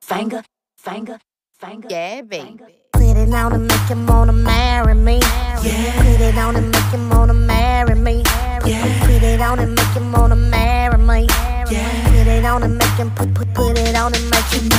finger, finger, finger. Yeah, baby. Put it on and make him wanna marry me. Yeah. Put it on and make him wanna marry me. Yeah. Put it on and make him wanna marry me. Yeah. Put it on and make him put it on and make